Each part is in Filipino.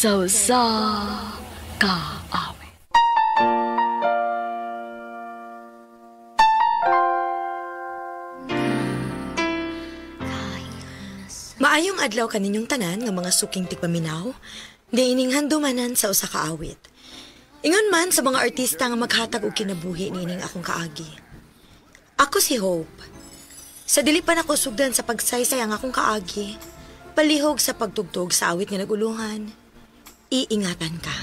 sa kaawit. Maayong adlaw kaninyong tanan nga mga suking tigpaminaw, di ining handumanan sa usa ka awit. Ingon man sa mga artista nga maghatag og kinabuhi niining akong kaagi. Ako si Hope. Sa dili pa nako sugdan sa pagsaysay ang akong kaagi, palihog sa pagtugtog sa awit nga naguluhan, iingatan ka.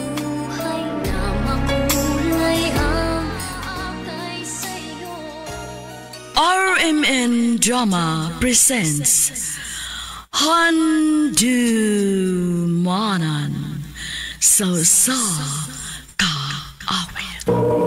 RMN Drama presents Handumanan sa kaawit.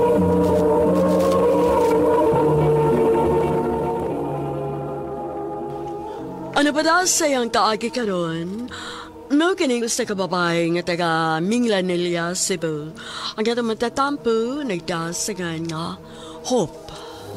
Ano ba daw sayang kaagi karon? No kining gusto ka babae nga taga Minglanilla, Cebu. Ang gata matatampo, nagdasagan nga Hope.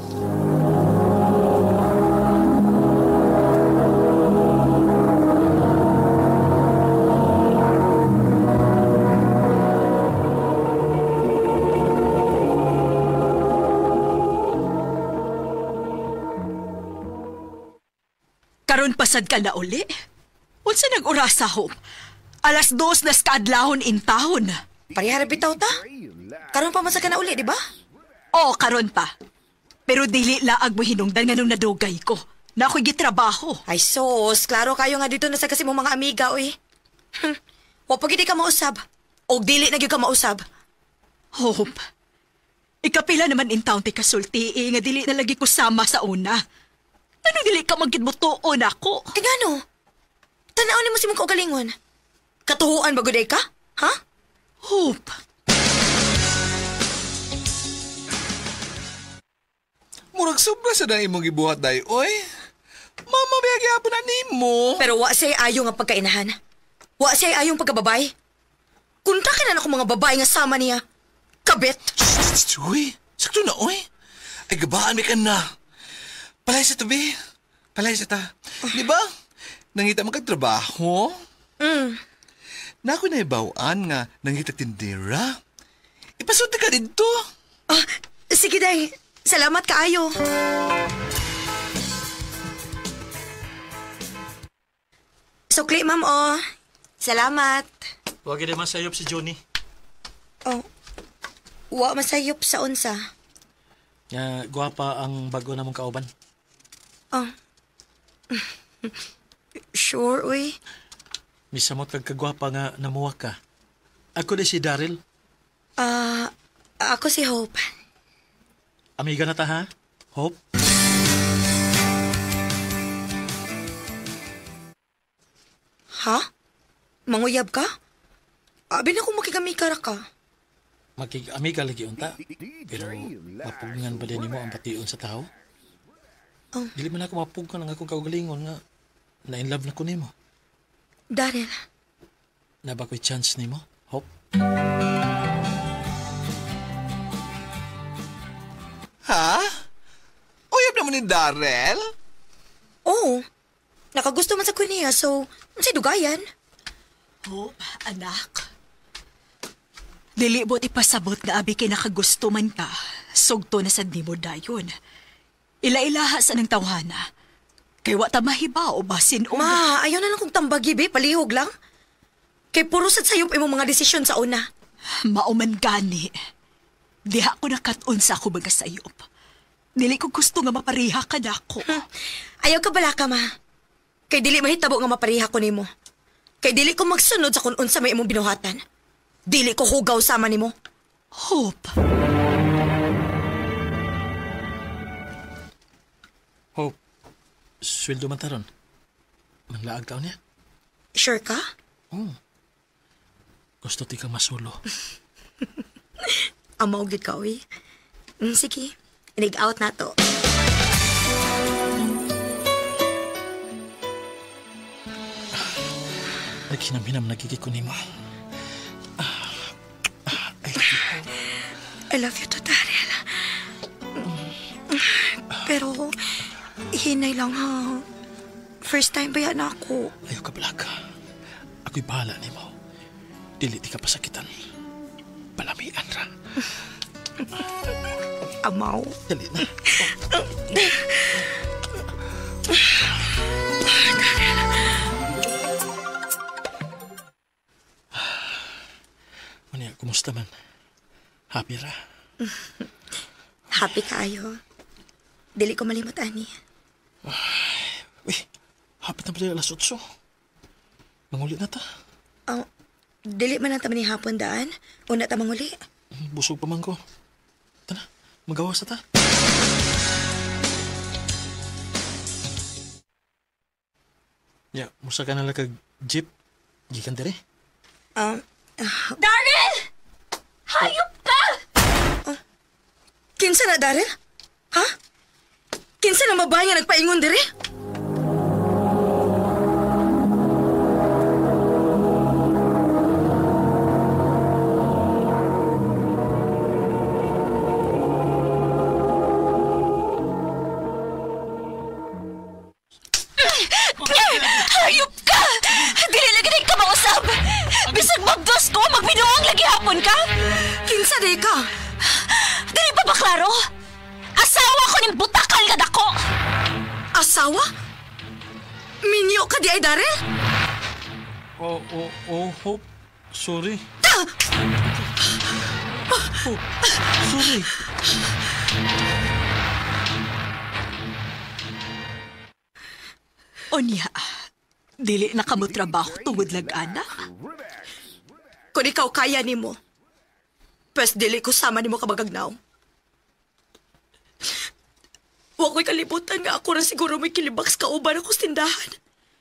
Karon pasad ka na uli? Unsa nag-urasa, Hope? 2:00 na kaadlahon in town. Parihara bitaw ta? Karon pa man sa kana uli, di ba? Oo, karon pa. Pero dili laag mo hinungdan nga nung nadugay ko. Na ako'y gitrabaho. Ay sos, klaro kayo nga dito na sa kasi mong mga amiga, oy. Wa pag hindi ka mausab. O dili na gyud ka mausab. Hope, ikapila naman in town ti kasulti nga dili na lagi ko sama sa una. Ano dili ka magkitbutuon ako? Kaya gano? Tanaw ni mo si mong kaugalingon. Katuhuan ba guday ka? Ha? Hope. Murag sobra sa dahil imong gibuhat day, oy. Mama, biyagi hapon na nimo. Pero wa say ayo nga pagkainahan. Wa say ayong pagkababay. Kunta ka na ako mga babae nga sama niya. Kabit. Uy, sakto na, oy. Ay, gabaan mi ka na. Palay sa tabi. Palay sa ta. Di ba? Nangita mo kagtrabaho? Naku na ibawaan nga nangita tindera. Ipasunta ka dito. Ah, sige day. Salamat kaayo. Sukli, ma'am, oh. Salamat. Huwag na masayop si Johnny. Oh, wa masayop sa unsa. Gwapa ang bago namong kauban. Oh. Sure, uy. Misamot kag kagwapa nga namuwak ka. Ako na si Daryl. Ako si Hope. Amiga na ta, ha? Hope? Ha? Manguyab ka? Abi na kung makikamikara ka. Makig-amiga lagi unta. Pero mapugngan ba din mo ang bation sa tao? Oh. Dili man ako mapugkan ang akong kaugalingon nga na-in love na ko nimo. Daryl. Na ba ko'y chance nimo, Hope? Ha? Uyab naman ni Darrell? Oo. Nakagusto man sa kuniya, so, masay dugayan. Hope, anak. Dili bo't ipasabot nga abi kay nakagusto man ka. Sugto na sa di mo dayon. Ila-ilaha sa nang tawhana. Kay wa ta mahibaw basin o... Ma, ayaw na lang kong tambagi, be. Palihog lang. Kay puro sad sayop imong mga desisyon sa una. Mauman gani. Diha ko nakatun sa ako mga sayop. Dili ko gusto nga mapariha ka na ako. Ayaw ka bala ka, ma. Kay dili mahitabo nga mapariha ko nimo. Kay dili ko magsunod sa kung unsa may imong binuhatan. Dili ko hugaw sama nimo. Hope. Hope, sweldo man taron. Manglaag ka niya? Sure ka? Gusto ti kang masulo. Amaw gid ka, uy. Sige, inig-out na to. Naghinam-hinam nagkikiko nimo. I love you to, Daryl. Pero, hinay lang ha. First time ba yan ako? Ayaw ka, Black. Ako'y bahala nimo. Dili ti ka pasakitan. Palamian ra. Amaw. Dali na. Mania, kumusta man? Happy ra? Happy kaayo. Dili ko malimot, ani. Uy, hapit na pala alas 8. Mangulit na ta. Oh, dili man nata ni hapon daan. Una ta manguli. Busog pa man ko. Tana, magawas na ta. Ya, musa ka na lang kag jeep. Gikan dere. Daryl! Hayop ka! Kinsa na, Daryl? Ha? Kinsa na mabahay nga nagpaingon dire? Hayop ka! Dili lagi na ka mausap! Bisag magdos ko, magbinuang lagi hapon ka! Kinsa di ka? Dili pa ba klaro? Asawa ko ning butakal nga dako! Asawa? Minyo ka di ay, Daryl? Hope. Sorry. Oh, sorry. Onya, dili na kamo trabaho tungod lag-ana? Kung ikaw kaya ni mo, pwes dili ko sama ni mo kabagagnaw. Wa ko'y kalibutan nga ako na siguro may kilibaks kauban ako sa tindahan.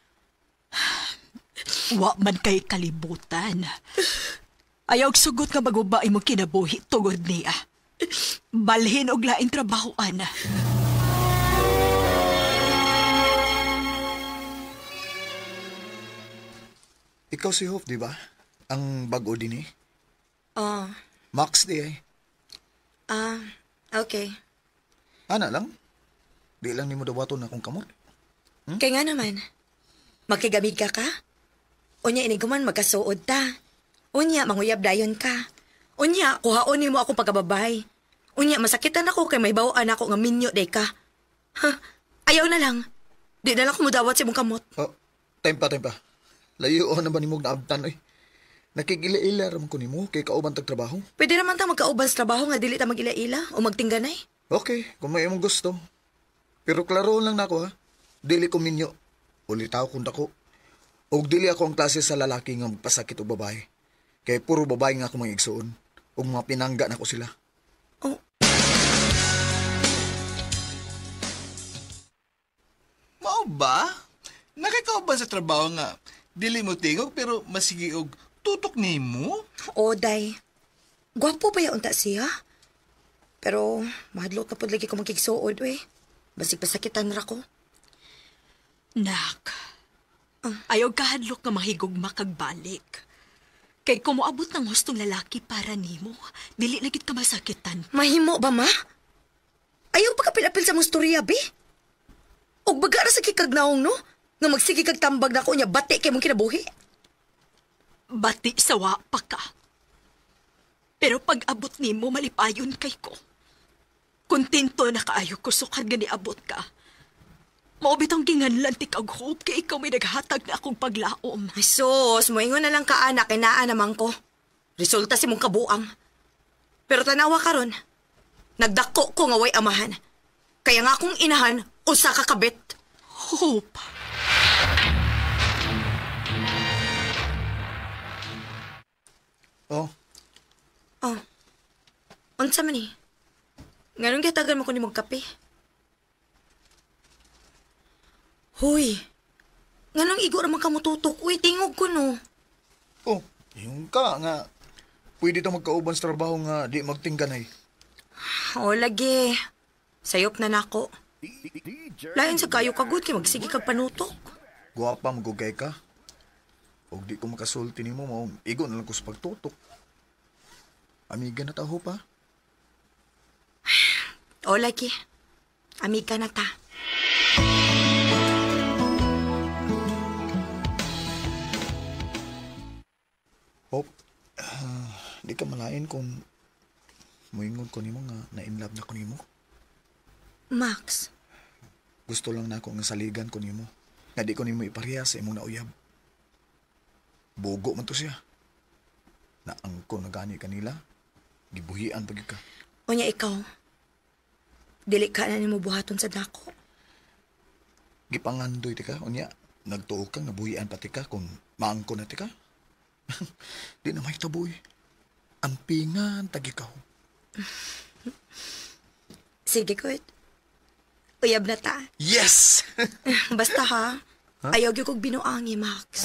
Wa man kay kalibutan. Ayaw sugot nga magubain mo kinabuhi tungod niya. Balhin og laing trabahoan. Ikaw si Hope, di ba? Ang bago din eh. Oh, Max di eh. okay. Ana lang. Di lang ni mo dawaton akong kamot. Kaya nga naman, magkigamig ka ka? Unya iniguman magkasuod ta. Unya manguyab dayon ka. Unya kuhaon ni mo akong pagkababay. Unya masakitan ako kay may bawaan ako nga minyo day ka. Ha, ayaw na lang. Di na lang ko mudawat sa imong kamot. Oh, time pa. Layo na ba ni mo naabtan eh? Nakikila-ila raman ko ni mo kay kauban tagtrabaho. Pwede naman ta magkauban sa trabaho nga dili ta mag-ila-ila o magtingganay. Okay, kung may imong gusto. Pero klaro lang na ako ha. Dili ko minyo. Ulitaw kung dako. Og dili ako ang klase sa lalaki nga magpasakit o babae. Kay puro babae nga ako mga igsuon. O mga pinangga na ko sila. Oh, Mao ba? Nakikauban sa trabaho nga. Dili mo tingog pero masigi og tutok nimo. Oday. Gwapo ba yaon ta siya? Pero mahadlok na po lagi ko magkigsuod eh. Basig pasakitan ra ko. Nak, ayaw kahadlok nga mahigugma kag balik. Kay kumuabot ng hustong lalaki para nimo, dili na gid ka masakitan. Mahimo ba, ma? Ayaw pa kapil-apil sa musturya, be? Og baga ra sa kikagnaong, no? Nga magsige kag tambag na ko niya, bati kay mong kinabuhi. Bati sawa pa ka. Pero pag abot nimo malipayon kay ko. Kontento na kaayo ko sukad gani abot ka. Maubitang ginganlan ti kag hope kay ikaw may naghatag na akong paglaom. Ay sus, moingon na lang ka anak, kinaan naman ko. Resulta si mong kabuang. Pero tanawa ka ron, nagdako ko nga way amahan. Kaya nga akong inahan, usa ka kabit. Hope. Oh, Oh, unsa man eh? Nganong gitagan mo ko ni mong kape? Hoy, nganong igo naman ka mo tutok? Uy, tingog ko no. oh, yung ka nga. Pwede itong magkauban sa trabaho nga di magtingganay. O, lagi. Sayop na nako. Lain sa kayo kagod kay magsige kag panutok. Guwapa magugay ka. Og di ko makasulti ni mo, igo na lang ko sa pagtutok. Amiga na taho pa. O, lagi. Amiga na ta. Hope, Di ka malain kung muingon ko nimo nga na-inlove na ko nimo. Max, Gusto lang na ako nga saligan ko nimo. Nga di ko nimo ipareha sa imong nauyab. Bugo man to siya. Naangko na gani kanila. Gibuhian pag ka. unya ikaw, dili ka na nimo buhaton sa dako. Gipangandoy ti ka. Unya, nagtuo ka nga buhian pati ka kung maangko na ti ka. Di na may taboy. Ampingan tag ikaw. Sige, Kurt. Uyab na ta. Yes! Basta ha, ayaw gyud kog binuangi, Max.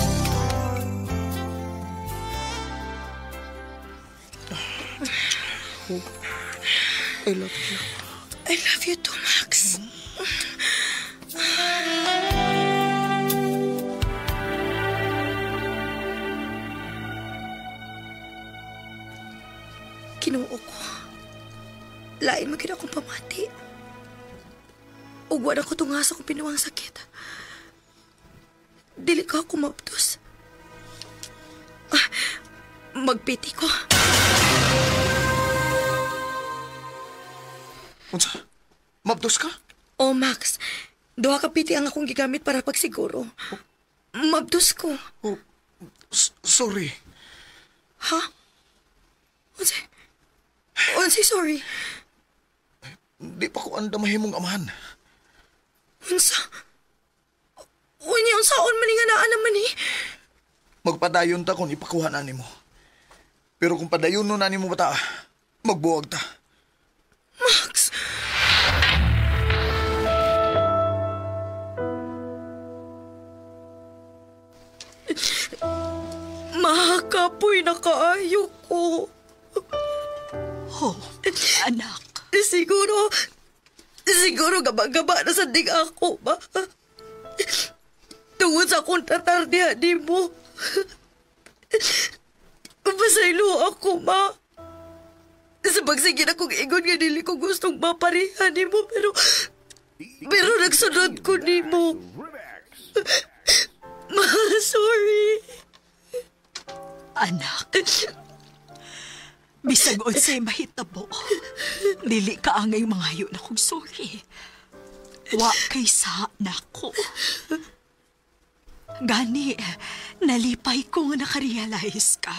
I love you. I love you too, Max. Kinuo ko. Lain magina akong pamati. Ugwa na ko tungas akong pinuwang sakit. Dili ko ako mabdos. Magpiti ko. Unsa? Mabdos ka? Oh, Max. Duha ka piti ang akong gigamit para pagsiguro. Mabdos ko. Oh, sorry. Ha? Unsay sorry? Di pa ko anda mahimong amahan. Unsa? Unya, unsaon man nga naa naman eh. Magpadayon ta kung ipakuha na nimo. Pero kung padayon no na nimo bata, magbuwag ta. Max! Mahakapoy na kaayo ko. Hope, anak. Siguro gaba-gaba na sa dig ako ba? Tungod sa akong tatardihan di mo. Pasaylo ako, ma. Sa pagsige na kong ingon nga dili ko gustong maparihan ni mo, pero nagsunod ko ni mo. Ma, sorry. Anak, bisag unsay mahitabo, dili ka angay mangayo na kong sorry. Wa kay sa nako. Gani, nalipay ko nga nakarealize ka.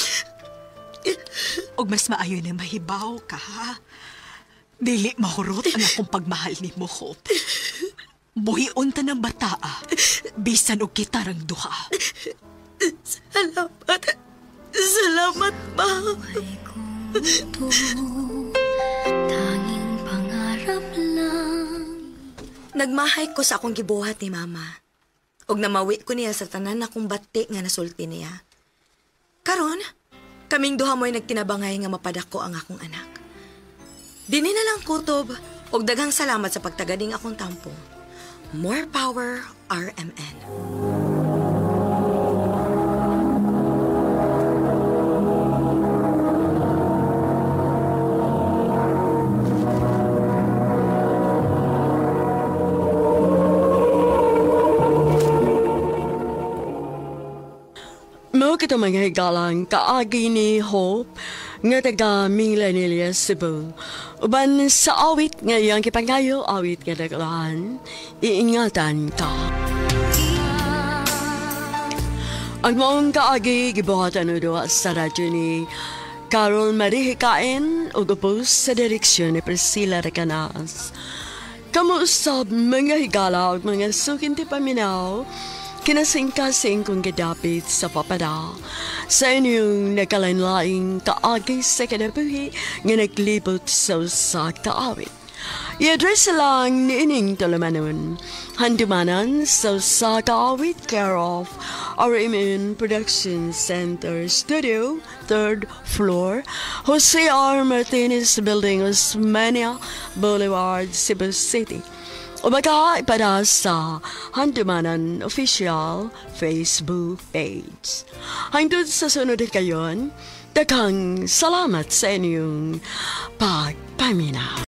Og mas maayo na mahibaw ka, ha? Dili mahurot ang akong pagmahal ni mo, Hope. Buhion ta ng bataa, bisan og kitarang duha. Salamat. Salamat, ma. Tanging pangarap lang. Nagmahay ko sa akong gibuhat ni Mama. Og namawi ko niya sa tanan akong bati nga nasulti niya. Karon, kaming duha mo'y nagtinabangay nga mapadako ang akong anak. Dini na lang kutob, og daghang salamat sa pagtagading akong tampo. More power, RMN. Mo kita mga higalang kaagi ni Hope nga taga Minglanilla, Cebu. Uban sa awit ngayong kipangayo, awit nga naglaan, iingatan ka. Ang maong kaagi gibuhatan o doa sa radyo ni Carol Marie Hikain o gupos sa direksyon ni Priscilla Recanas. Kamusta mga higala o mga sukinti paminaw, kinasing-kasing kong gadapit sa papada sa inyong nakalanlaing kaagi sa kanabuhi nga naglibot sa usak kaawit. I-address lang ni ining talamanon, handumanan sa usak kaawit care of RMN Production Center Studio, 3rd floor, Jose R. Martinez Building, Osmania Boulevard, Cebu City. O baka ipada sa Handumanan Official Facebook page. Hangtod sa sunod kayon, daghang salamat sa inyong pagpaminaw.